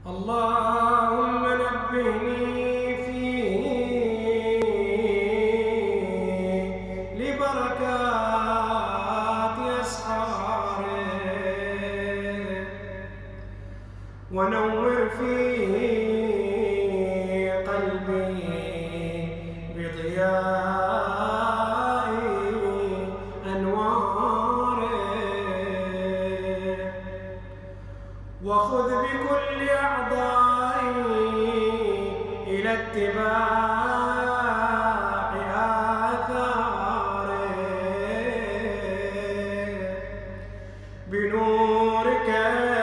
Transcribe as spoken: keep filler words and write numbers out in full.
اللهم نبهني فيه لبركات أسحاره، ونور فيه قلبي بضياء أنواره، وخذ بكل أعدائي إلى اتباع آثاره، بنورك